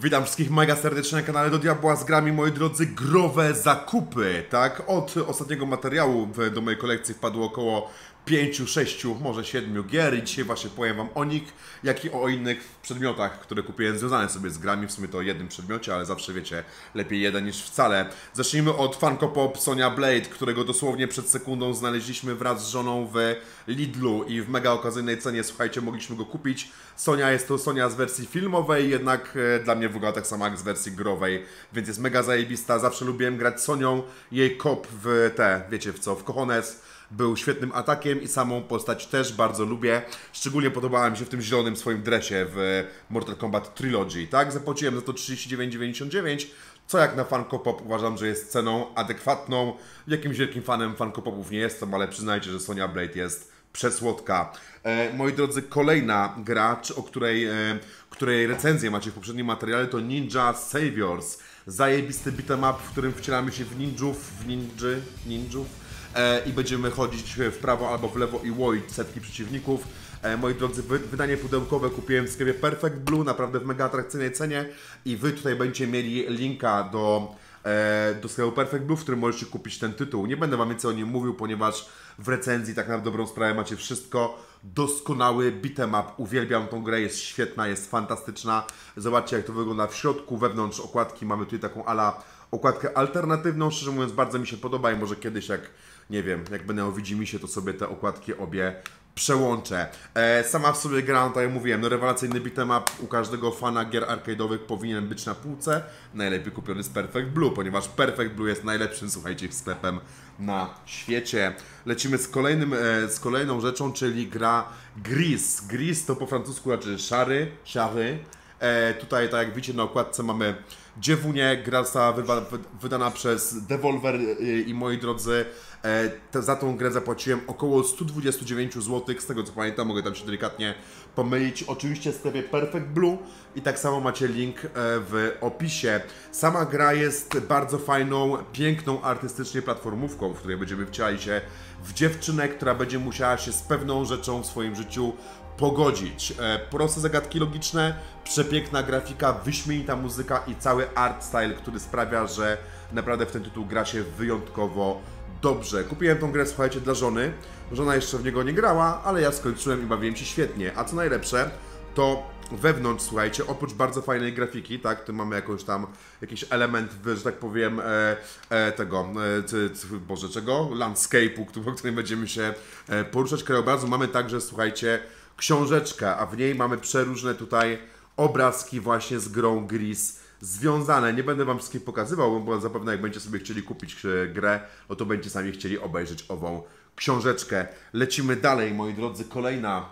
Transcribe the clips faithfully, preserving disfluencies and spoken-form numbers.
Witam wszystkich mega serdecznie na kanale Do Diabła z grami, moi drodzy, growe zakupy, tak? Od ostatniego materiału do mojej kolekcji wpadło około pięciu, sześciu, może siedmiu gier i dzisiaj właśnie powiem wam o nich, jak i o innych przedmiotach, które kupiłem związane sobie z grami, w sumie to o jednym przedmiocie, ale zawsze wiecie, lepiej jeden niż wcale. Zacznijmy od Funko Pop Sonya Blade, którego dosłownie przed sekundą znaleźliśmy wraz z żoną w Lidlu i w mega okazyjnej cenie, słuchajcie, mogliśmy go kupić. Sonia jest to Sonia z wersji filmowej, jednak e, dla mnie wygląda tak samo jak z wersji growej, więc jest mega zajebista, zawsze lubiłem grać Sonią, jej kop w te, wiecie w co, w Cojones. Był świetnym atakiem i samą postać też bardzo lubię. Szczególnie podobała mi się w tym zielonym swoim dresie w Mortal Kombat Trilogy, tak? Zapłaciłem za to trzydzieści dziewięć dziewięćdziesiąt dziewięć, co jak na Funko Pop uważam, że jest ceną adekwatną. Jakimś wielkim fanem Funko Popów nie jestem, ale przyznajcie, że Sonya Blade jest przesłodka. E, moi drodzy, kolejna gra, o której, e, której recenzję macie w poprzednim materiale, to Ninja Saviors. Zajebisty beat'em up, w którym wcielamy się w ninjów, w ninży, ninjów. E, i będziemy chodzić w prawo albo w lewo i łoić setki przeciwników. E, moi drodzy, wy, wydanie pudełkowe kupiłem w sklepie Perfect Blue, naprawdę w mega atrakcyjnej cenie i wy tutaj będziecie mieli linka do, e, do sklepu Perfect Blue, w którym możecie kupić ten tytuł. Nie będę wam więcej o nim mówił, ponieważ w recenzji tak na dobrą sprawę macie wszystko. Doskonały beat'em up, uwielbiam tą grę, jest świetna, jest fantastyczna. Zobaczcie, jak to wygląda w środku, wewnątrz okładki mamy tutaj taką ala okładkę alternatywną, szczerze mówiąc bardzo mi się podoba i może kiedyś jak, nie wiem, jak będę o Widzimisię, to sobie te okładki obie przełączę. E, sama w sobie gra, no tak jak mówiłem, no rewelacyjny beat'em up u każdego fana gier arcade'owych powinien być na półce. Najlepiej kupiony z Perfect Blue, ponieważ Perfect Blue jest najlepszym, słuchajcie, sklepem na świecie. Lecimy z, kolejnym, e, z kolejną rzeczą, czyli gra Gris. Gris to po francusku znaczy szary, szary. E, tutaj, tak jak widzicie na okładce, mamy dziewunię, gra została wywa, wy, wydana przez Devolver i, i moi drodzy, e, te, za tą grę zapłaciłem około sto dwadzieścia dziewięć złotych, z tego co pamiętam, mogę tam się delikatnie pomylić. Oczywiście w sklepie Perfect Blue i tak samo macie link e, w opisie. Sama gra jest bardzo fajną, piękną, artystycznie platformówką, w której będziemy wcielali się w dziewczynę, która będzie musiała się z pewną rzeczą w swoim życiu pogodzić. E, proste zagadki logiczne, przepiękna grafika, wyśmienita muzyka i cały art style, który sprawia, że naprawdę w ten tytuł gra się wyjątkowo dobrze. Kupiłem tą grę, słuchajcie, dla żony. Żona jeszcze w niego nie grała, ale ja skończyłem i bawiłem się świetnie. A co najlepsze, to wewnątrz, słuchajcie, oprócz bardzo fajnej grafiki, tak, tu mamy jakąś tam, jakiś element, że tak powiem, e, e, tego, e, c, c, boże, czego? Landscape'u, po którym będziemy się e, poruszać, krajobrazu. Mamy także, słuchajcie, książeczkę, a w niej mamy przeróżne tutaj obrazki właśnie z grą Gris związane. Nie będę wam wszystkich pokazywał, bo zapewne jak będziecie sobie chcieli kupić grę, no to będziecie sami chcieli obejrzeć ową książeczkę. Lecimy dalej, moi drodzy. Kolejna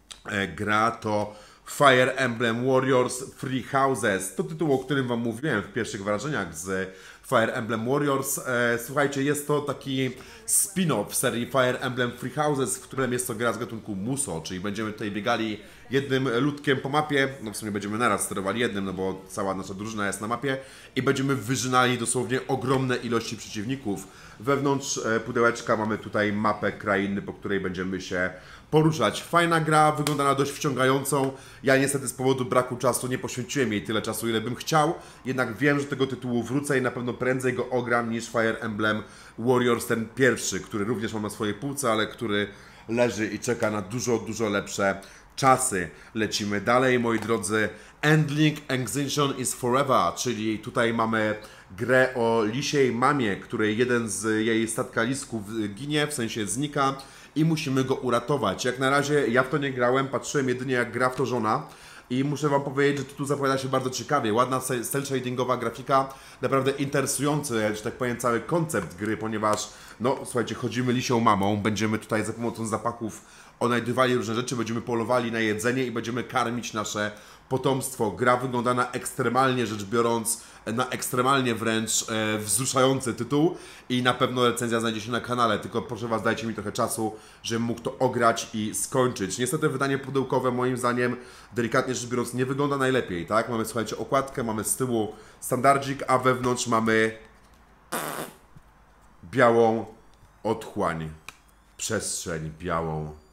e, gra to Fire Emblem Warriors Three Houses. To tytuł, o którym wam mówiłem w pierwszych wrażeniach z Fire Emblem Warriors. E, słuchajcie, jest to taki spin-off serii Fire Emblem Three Houses, w którym jest to gra z gatunku Muso, czyli będziemy tutaj biegali jednym ludkiem po mapie, no w sumie będziemy naraz sterowali jednym, no bo cała nasza drużyna jest na mapie i będziemy wyżynali dosłownie ogromne ilości przeciwników. Wewnątrz e, pudełeczka mamy tutaj mapę krainy, po której będziemy się poruszać. Fajna gra, wygląda na dość wciągającą. Ja niestety z powodu braku czasu nie poświęciłem jej tyle czasu, ile bym chciał. Jednak wiem, że do tego tytułu wrócę i na pewno prędzej go ogram niż Fire Emblem Warriors ten pierwszy, który również mam na swojej półce, ale który leży i czeka na dużo, dużo lepsze czasy. Lecimy dalej, moi drodzy. Endling Extinction is Forever, czyli tutaj mamy grę o lisiej mamie, której jeden z jej statkalisków ginie, w sensie znika i musimy go uratować. Jak na razie ja w to nie grałem, patrzyłem jedynie jak gra w to żona i muszę wam powiedzieć, że tu zapowiada się bardzo ciekawie. Ładna cel shadingowa grafika, naprawdę interesujący, że tak powiem, cały koncept gry, ponieważ no słuchajcie, chodzimy lisią mamą, będziemy tutaj za pomocą zapachów odnajdywali różne rzeczy, będziemy polowali na jedzenie i będziemy karmić nasze potomstwo. Gra wygląda na ekstremalnie rzecz biorąc, na ekstremalnie wręcz e, wzruszający tytuł i na pewno recenzja znajdzie się na kanale, tylko proszę was, dajcie mi trochę czasu, żebym mógł to ograć i skończyć. Niestety wydanie pudełkowe moim zdaniem, delikatnie rzecz biorąc, nie wygląda najlepiej, tak? Mamy, słuchajcie, okładkę, mamy z tyłu standardzik, a wewnątrz mamy białą otchłań, przestrzeń białą.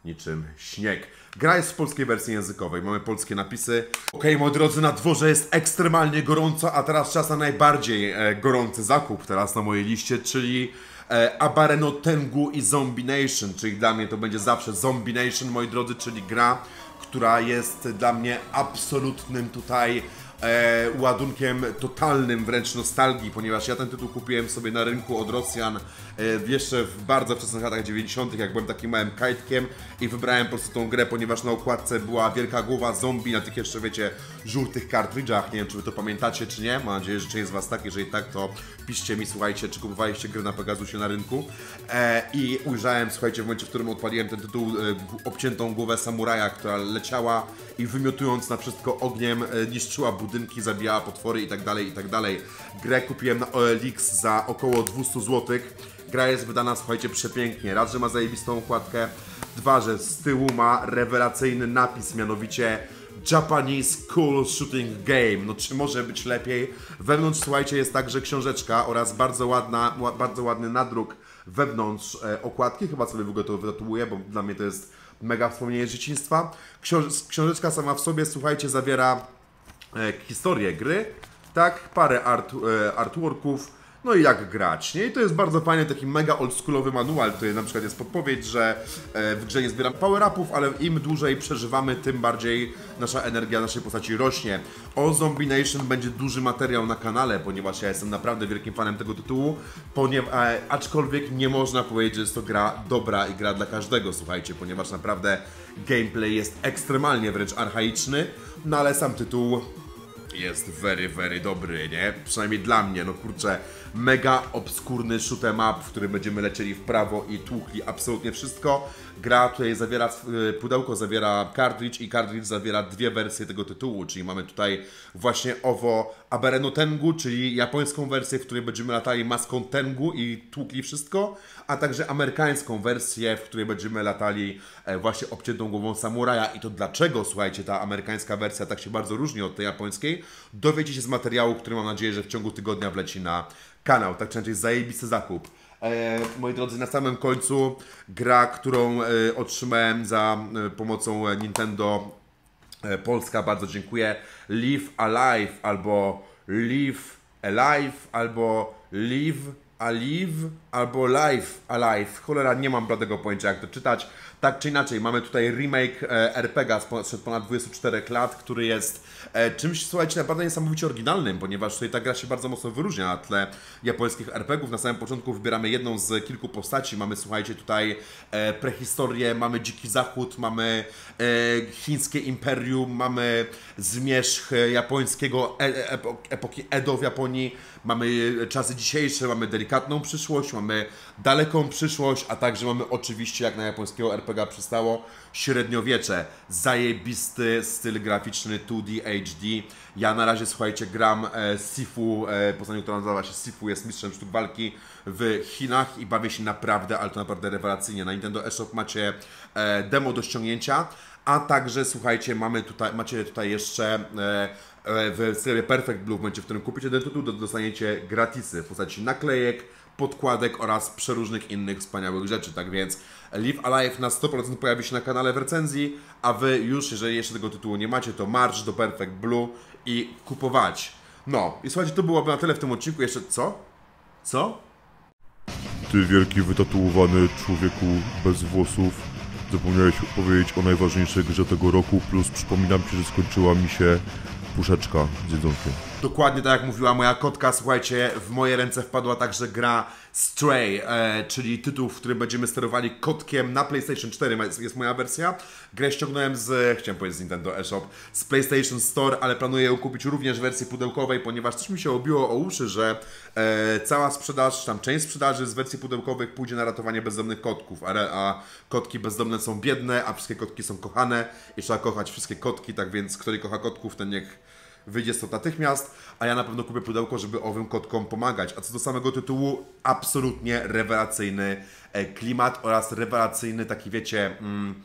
niczym śnieg. Gra jest w polskiej wersji językowej, mamy polskie napisy. Okej, okay, moi drodzy, na dworze jest ekstremalnie gorąco, a teraz czas na najbardziej e, gorący zakup teraz na mojej liście, czyli e, Abareno Tengu i Zombie Nation, czyli dla mnie to będzie zawsze Zombie Nation, moi drodzy, czyli gra, która jest dla mnie absolutnym tutaj E, ładunkiem totalnym wręcz nostalgii, ponieważ ja ten tytuł kupiłem sobie na rynku od Rosjan e, jeszcze w bardzo wczesnych latach dziewięćdziesiątych, jak byłem takim małym kajtkiem i wybrałem po prostu tą grę, ponieważ na okładce była wielka głowa zombie na tych jeszcze, wiecie, żółtych kartridżach. Nie wiem, czy wy to pamiętacie, czy nie. Mam nadzieję, że część z was tak. Jeżeli tak, to piszcie mi, słuchajcie, czy kupowaliście grę na Pegasusie na rynku. E, I ujrzałem, słuchajcie, w momencie, w którym odpaliłem ten tytuł, e, obciętą głowę samuraja, która leciała i wymiotując na wszystko ogniem, e, niszczyła budynki, zabijała potwory i tak dalej, i tak dalej. Grę kupiłem na O L X za około dwieście złotych. Gra jest wydana, słuchajcie, przepięknie. Raz, że ma zajebistą okładkę, dwa, że z tyłu ma rewelacyjny napis, mianowicie Japanese Cool Shooting Game. No czy może być lepiej? Wewnątrz, słuchajcie, jest także książeczka oraz bardzo ładna, bardzo ładny nadruk wewnątrz e, okładki. Chyba sobie w ogóle to wytatuuję, bo dla mnie to jest mega wspomnienie z dzieciństwa. Książ książeczka sama w sobie, słuchajcie, zawiera e, historię gry, tak, parę art, e, artworków, no i jak grać, nie? I to jest bardzo fajny, taki mega oldschoolowy manual. Tutaj na przykład jest podpowiedź, że e, w grze nie zbieram power-upów, ale im dłużej przeżywamy, tym bardziej nasza energia naszej postaci rośnie. O Zombie Nation będzie duży materiał na kanale, ponieważ ja jestem naprawdę wielkim fanem tego tytułu, ponieważ, e, aczkolwiek nie można powiedzieć, że jest to gra dobra i gra dla każdego, słuchajcie, ponieważ naprawdę gameplay jest ekstremalnie wręcz archaiczny, no ale sam tytuł jest very, very dobry, nie? Przynajmniej dla mnie, no kurczę, mega obskurny shoot'em up, w którym będziemy lecieli w prawo i tłukli absolutnie wszystko. Gra tutaj zawiera, pudełko zawiera cartridge i cartridge zawiera dwie wersje tego tytułu, czyli mamy tutaj właśnie owo Abareno Tengu, czyli japońską wersję, w której będziemy latali maską Tengu i tłukli wszystko, a także amerykańską wersję, w której będziemy latali właśnie obciętą głową samuraja. I to dlaczego, słuchajcie, ta amerykańska wersja tak się bardzo różni od tej japońskiej, dowiecie się z materiału, który mam nadzieję, że w ciągu tygodnia wleci na kanał. Tak czy inaczej, zajebisty zakup. E, moi drodzy, na samym końcu gra, którą e, otrzymałem za e, pomocą Nintendo e, Polska, bardzo dziękuję. Live Alive albo Live Alive albo Live Alive albo Live Alive. Cholera, nie mam bladego pojęcia, jak to czytać. Tak czy inaczej, mamy tutaj remake e, R P G sprzed ponad dwudziestu czterech lat, który jest e, czymś, słuchajcie, naprawdę niesamowicie oryginalnym, ponieważ tutaj ta gra się bardzo mocno wyróżnia na tle japońskich R P Gów. Na samym początku wybieramy jedną z kilku postaci. Mamy, słuchajcie, tutaj e, prehistorię, mamy Dziki Zachód, mamy e, chińskie imperium, mamy zmierzch japońskiego e, e, epoki Edo w Japonii, mamy czasy dzisiejsze, mamy delikatną przyszłość, mamy daleką przyszłość, a także mamy oczywiście, jak na japońskiego R P G przystało, średniowiecze. Zajebisty styl graficzny dwa D H D. Ja na razie, słuchajcie, gram e, Sifu, e, postacią, która nazywa się Sifu, jest mistrzem sztuk walki w Chinach i bawię się naprawdę, ale to naprawdę rewelacyjnie. Na Nintendo eShop macie e, demo do ściągnięcia, a także, słuchajcie, mamy tutaj, macie tutaj jeszcze e, w sklepie Perfect Blue, w momencie, w którym kupicie ten tytuł, dostaniecie gratisy w postaci naklejek, podkładek oraz przeróżnych innych wspaniałych rzeczy. Tak więc Live Alive na sto procent pojawi się na kanale w recenzji, a wy już, jeżeli jeszcze tego tytułu nie macie, to marsz do Perfect Blue i kupować. No, i słuchajcie, to byłoby na tyle w tym odcinku. Jeszcze co? Co? Ty wielki wytatuowany człowieku bez włosów, zapomniałeś powiedzieć o najważniejszej grze tego roku, plus przypominam ci, że skończyła mi się puszeczka z jedzonkiem. Dokładnie tak jak mówiła moja kotka, słuchajcie, w moje ręce wpadła także gra Stray, e, czyli tytuł, w którym będziemy sterowali kotkiem na PlayStation cztery, jest, jest moja wersja. Grę ściągnąłem z, chciałem powiedzieć z Nintendo eShop, z PlayStation Store, ale planuję ją kupić również w wersji pudełkowej, ponieważ coś mi się obiło o uszy, że e, cała sprzedaż, tam część sprzedaży z wersji pudełkowych pójdzie na ratowanie bezdomnych kotków, a, a kotki bezdomne są biedne, a wszystkie kotki są kochane i trzeba kochać wszystkie kotki, tak więc kto nie kocha kotków, ten niech wyjdzie stąd natychmiast, a ja na pewno kupię pudełko, żeby owym kotkom pomagać. A co do samego tytułu, absolutnie rewelacyjny klimat oraz rewelacyjny taki, wiecie, mm,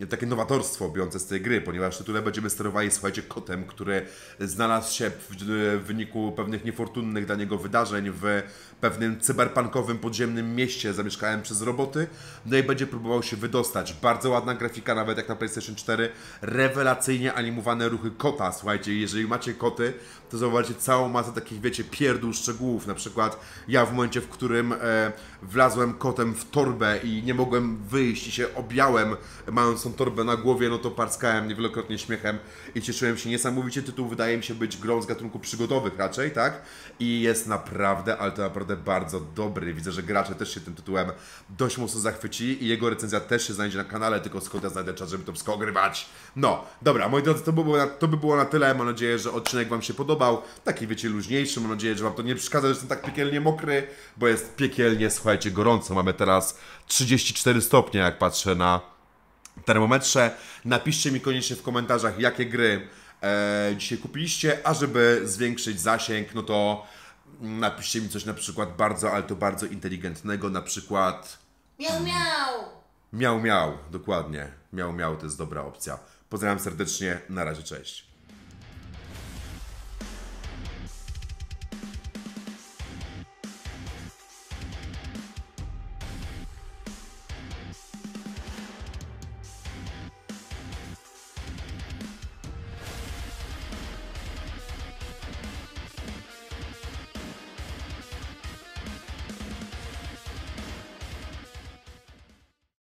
takie nowatorstwo biorące z tej gry, ponieważ w tytule będziemy sterowali, słuchajcie, kotem, który znalazł się w, w wyniku pewnych niefortunnych dla niego wydarzeń w pewnym cyberpunkowym podziemnym mieście zamieszkałem przez roboty, no i będzie próbował się wydostać. Bardzo ładna grafika, nawet jak na PlayStation cztery, rewelacyjnie animowane ruchy kota, słuchajcie, jeżeli macie koty, to zauważycie całą masę takich, wiecie, pierdół, szczegółów, na przykład ja w momencie, w którym e, wlazłem kotem w torbę i nie mogłem wyjść i się objąłem, mając tą torbę na głowie, no to parskałem niewielokrotnie śmiechem i cieszyłem się niesamowicie. Tytuł wydaje mi się być grą z gatunku przygodowych raczej, tak? I jest naprawdę, ale to naprawdę bardzo dobry. Widzę, że gracze też się tym tytułem dość mocno zachwycili i jego recenzja też się znajdzie na kanale, tylko skąd ja znajdę czas, żeby to wszystko ogrywać. No, dobra, moi drodzy, to by było na, to by było na tyle. Mam nadzieję, że odcinek Wam się podobał. Taki, wiecie, luźniejszy. Mam nadzieję, że Wam to nie przeszkadza, że jestem tak piekielnie mokry, bo jest piekielnie, słuchajcie, gorąco. Mamy teraz trzydzieści cztery stopnie, jak patrzę na termometrze. Napiszcie mi koniecznie w komentarzach, jakie gry e, dzisiaj kupiliście, a żeby zwiększyć zasięg, no to napiszcie mi coś na przykład bardzo, ale to bardzo inteligentnego, na przykład Miau, miau! miał, miał, dokładnie. Miał, miał, to jest dobra opcja. Pozdrawiam serdecznie, na razie, cześć.